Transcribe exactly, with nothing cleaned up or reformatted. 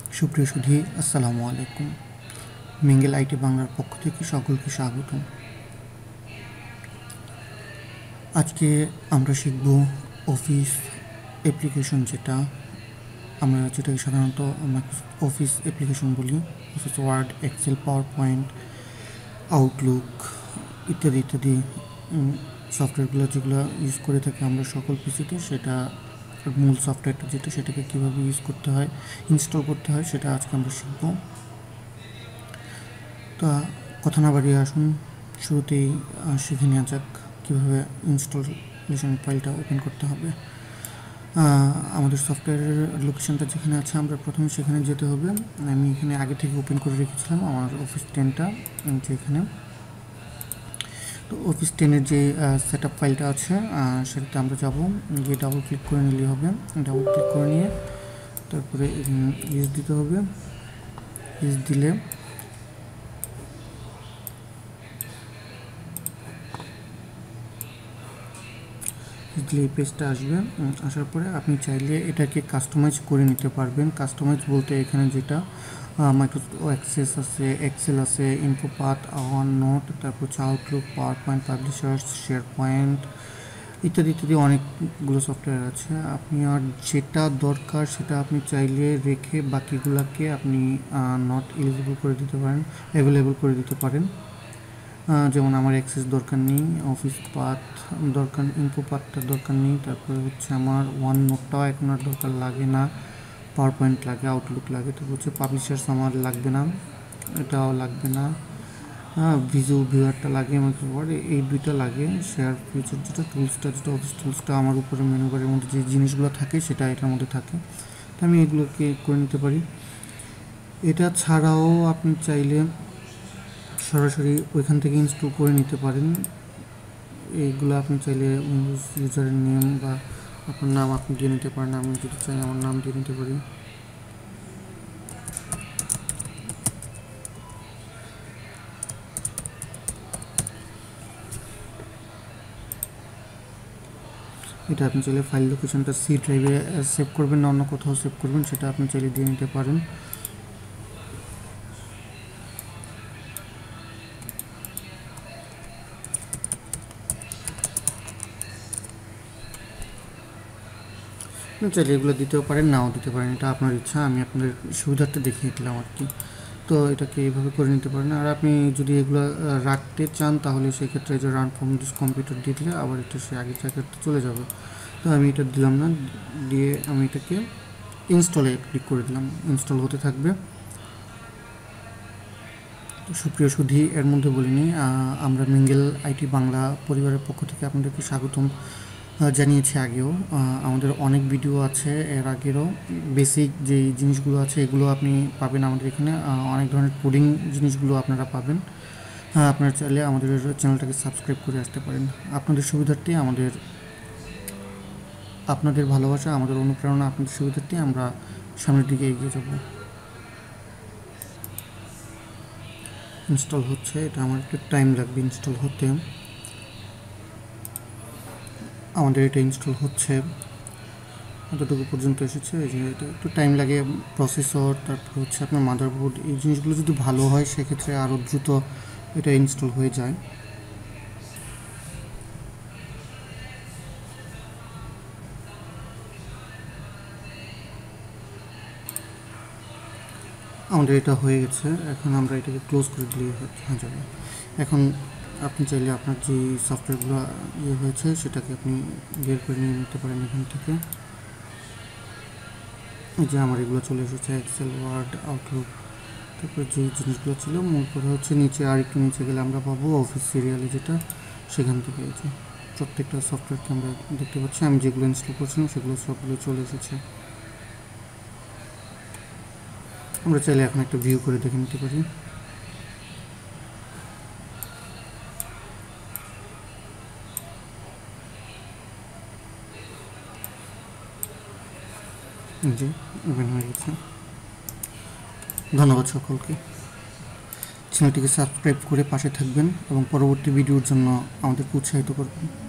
সুপ্রিয় সুধী, আসসালামু আলাইকুম। মিঙ্গেল আইটি বাংলার পক্ষ থেকে সকলকে স্বাগতম। আজকে আমরা শিখব অফিস অ্যাপ্লিকেশন, যেটা আমরা যেটাকে সাধারণত অফিস অ্যাপ্লিকেশন বলি। Office Word, Excel, PowerPoint, Outlook ইত্যাদি ইত্যাদি সফটওয়্যারগুলো যেগুলো ইউজ করে থাকি আমরা সকল পিসিতে, সেটা মূল সফটওয়্যারটা যেটা, সেটাকে কীভাবে ইউজ করতে হয়, ইনস্টল করতে হয়, সেটা আজকে আমরা শিখব। তা কথা না বাড়িয়ে আসুন শুরুতেই শিখে নেওয়া যাক কীভাবে ইনস্টলেশন ফাইলটা ওপেন করতে হবে। আমাদের সফটওয়্যারের লোকেশনটা যেখানে আছে আমরা প্রথমে সেখানে যেতে হবে। আমি এখানে আগে থেকে ওপেন করে রেখেছিলাম আমার অফিস টেনটা, যেখানে তো অফিস টেনের যে সেট আপ ফাইলটা আছে সেটাতে আমরা যাব, গিয়ে ডাবল ক্লিক করে নিলেই হবে। ডাবল ক্লিক করে নিয়ে তারপরে ইউজ দিতে হবে। ইউজ দিলে দিলে এই পেজটা আসবে। আসার পরে আপনি চাইলে এটাকে কাস্টমাইজ করে নিতে পারবেন। কাস্টমাইজ বলতে এখানে যেটা মাইক্রোসফট অ্যাক্সেস আছে, এক্সেল আছে, ইনফোপাথ, অন নোট, তারপর হচ্ছে Outlook, PowerPoint, publishers, SharePoint ইত্যাদি ইত্যাদি অনেকগুলো সফটওয়্যার আছে। আপনি আর যেটা দরকার সেটা আপনি চাইলে রেখে বাকিগুলোকে আপনি নট এলিজিবল করে দিতে পারেন, অ্যাভেলেবল করে দিতে পারেন। যেমন আমার অ্যাক্সেস দরকার নেই, অফিস পাথ দরকার, ইনফো পাথটা দরকার নেই, তারপরে হচ্ছে আমার ওয়ান নোটটাও এখন আর দরকার লাগে না, পাওয়ার পয়েন্ট লাগে, আউটলুক লাগে, তারপর হচ্ছে পাবলিশার্স আমার লাগবে না, এটাও লাগবে না, হ্যাঁ ভিজুয়াল ভিউয়ারটা লাগে, মাইক্রোসফট ওয়ার্ড এই দুইটা লাগে, শেয়ার ফিচার যেটা, টুলসটা যেটা, অফিস টুলসটা আমার উপরে মেনু বারের মধ্যে যে জিনিসগুলো থাকে সেটা এটার মধ্যে থাকে, তো আমি এগুলোকে করে নিতে পারি। এটা ছাড়াও আপনি চাইলে সরাসরি ওইখান থেকে ইনস্টল করে নিতে পারেন। এইগুলো আপনি চাইলে উইন্ডোজ ইউজারের নেম বা আপনার নাম আপনি দিয়ে নিতে পারেন। আমি যদি চাই আমার নাম দিয়ে নিতে পারি। এটা আপনি চাইলে ফাইল লোকেশনটা সি ড্রাইভে সেভ করবেন না অন্য কোথাও সেভ করবেন, সেটা আপনি চাইলে দিয়ে নিতে পারেন। চাইলে এগুলো দিতেও পারেন, নাও দিতে পারেন, এটা আপনার ইচ্ছা। আমি আপনাদের সুবিধাটা দেখিয়ে দিলাম আর কি। তো এটাকে এইভাবে করে নিতে পারেন। আর আপনি যদি এগুলো রাখতে চান তাহলে সেক্ষেত্রে যে রান ফ্রম দিস কম্পিউটার দিয়ে দিলে আবার এটা সে আগের জায়গাতে চলে যাবে। তো আমি এটা দিলাম না, দিয়ে আমি এটাকে ইনস্টলে ক্লিক করে দিলাম, ইনস্টল হতে থাকবে। সুপ্রিয় সুধী, এর মধ্যে বলিনি আমরা মিঙ্গেল আইটি বাংলা পরিবারের পক্ষ থেকে আপনাদেরকে স্বাগতম জানিয়েছি আগেও। আমাদের অনেক ভিডিও আছে, এর আগেরও বেসিক যেই জিনিসগুলো আছে এগুলো আপনি পাবেন আমাদের এখানে। অনেক ধরনের কোডিং জিনিসগুলো আপনারা পাবেন। আপনারা চাইলে আমাদের চ্যানেলটাকে সাবস্ক্রাইব করে আসতে পারেন। আপনাদের সুবিধার্থে, আমাদের আপনাদের ভালোবাসা, আমাদের অনুপ্রেরণা, আপনাদের সুবিধার্থে আমরা সামনের দিকে এগিয়ে যাব। ইনস্টল হচ্ছে, এটা আমার একটু টাইম লাগবে ইনস্টল হতে। আমাদের এটা ইনস্টল হচ্ছে, এতটুকু পর্যন্ত এসেছে। এই যে এটা একটু টাইম লাগে, প্রসেসর, তারপর হচ্ছে আপনার মাদারবোর্ড, এই জিনিসগুলো যদি ভালো হয় সেক্ষেত্রে আরও দ্রুত এটা ইনস্টল হয়ে যায়। আমাদের এটা হয়ে গেছে, এখন আমরা এটাকে ক্লোজ করে দিলেই হয়ে যাবে। এখন আপনি চাইলে আপনার যে সফটওয়্যারগুলো ইয়ে হয়েছে সেটাকে আপনি বের করে নিয়ে নিতে পারেন এখান থেকে। এই যে আমার এগুলো চলে এসেছে, এক্সেল, ওয়ার্ড, আউটলুক, তারপর যে জিনিসগুলো ছিল। মূল কথা হচ্ছে নিচে আর একটু নিচে গেলে আমরা পাবো অফিস সিরিয়ালে, যেটা সেখান থেকে এই যে প্রত্যেকটা সফটওয়্যারকে আমরা দেখতে পাচ্ছি। আমি যেগুলো ইনস্টল করছিলাম সেগুলো সবগুলো চলে এসেছে। আমরা চাইলে এখন একটা ভিউ করে দেখে নিতে পারি। জি, ওপেন হয়ে গেছে। ধন্যবাদ সকলকে। চ্যানেলটিকে সাবস্ক্রাইব করে পাশে থাকবেন এবং পরবর্তী ভিডিওর জন্য আমাদেরকে উৎসাহিত করবেন।